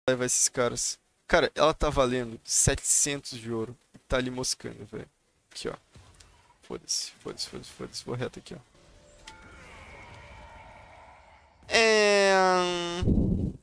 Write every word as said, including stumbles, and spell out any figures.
levar esses caras. Cara, ela tá valendo setecentos de ouro. Tá ali moscando, velho. Aqui, ó. Foda-se, foda-se, foda-se, foda-se. Vou reto aqui, ó. É...